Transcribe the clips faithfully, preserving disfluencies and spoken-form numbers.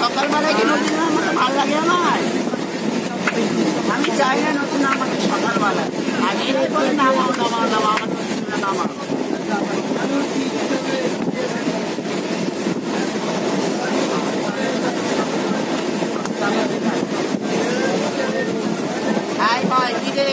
সকালবেলায় কি নতুন আমাকে ভালো লাগে আমার, আমি চাই না নতুন আমাকে সকালবেলায় আগে বলে নামাও নামাও নামাও আমার নামাও। হাই ভাই কি রে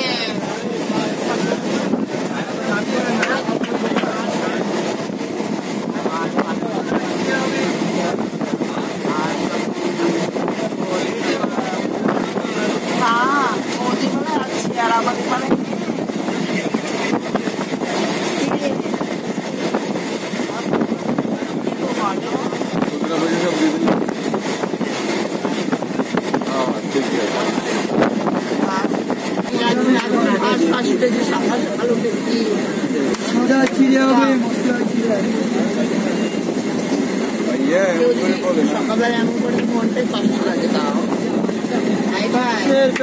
সকালবেলা এমন করে মনটাই কষ্ট লাগে। তাও ভাই ভাই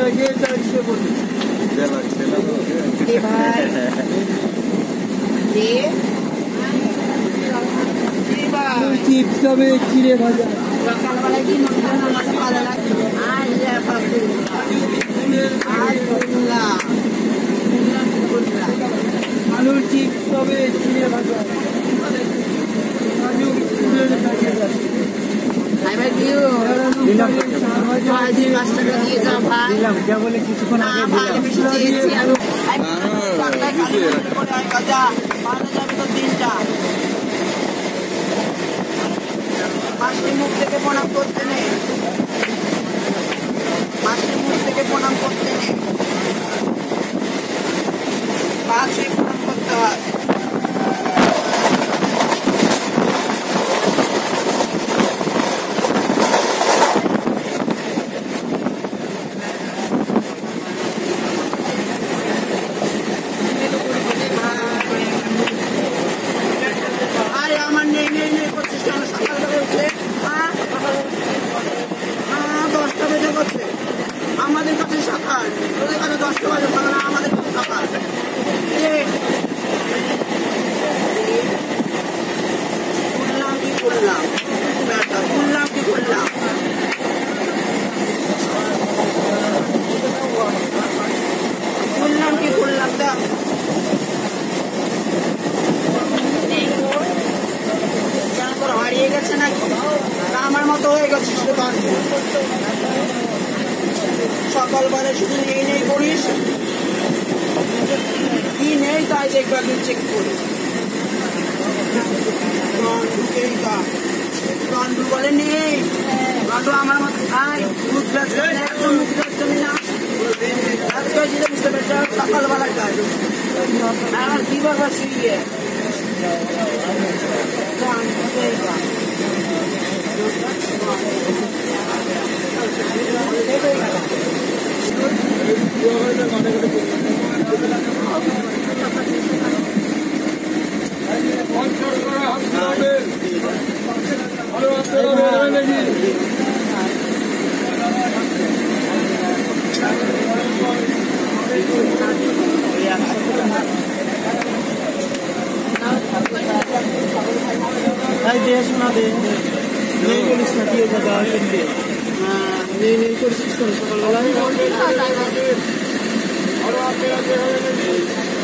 চিপস হবে চিড়ে ভাজা সকালবেলায় কি ভালো লাগে। আলুর চিপস হবে চিড়ে ভাজা কিছুক্ষণ মাসির মুখ থেকে প্রণাম করতে নেই, মাসির মুখ থেকে প্রণাম করতে নেই, পাশে প্রণাম করতে হয়। আমাদের কাছে সকাল, ওদের কাছে দশটা বাজে ভালো না, আমাদের কাছে সকাল। করলাম কি করলাম করলাম কি করলাম করলাম কি করলাম দেখ হারিয়ে গেছে নাকি আমার মতো হয়ে গেছে। সকালবেলা শুধু নেই নেই করিস, কি নেই তাই দেখবে একদিন চেক করি। রন্ডু বলে নেই, রন্ডু আমার মতো খাই মুদ্রাজ একদম মুদ্রাজ জমি না বুঝতে পেরেছ। সকালবেলা কাজ আমার কি বাবা শুয়ে শোনা দে নেই করিস না কি নেই নেই করিস সকালবেলা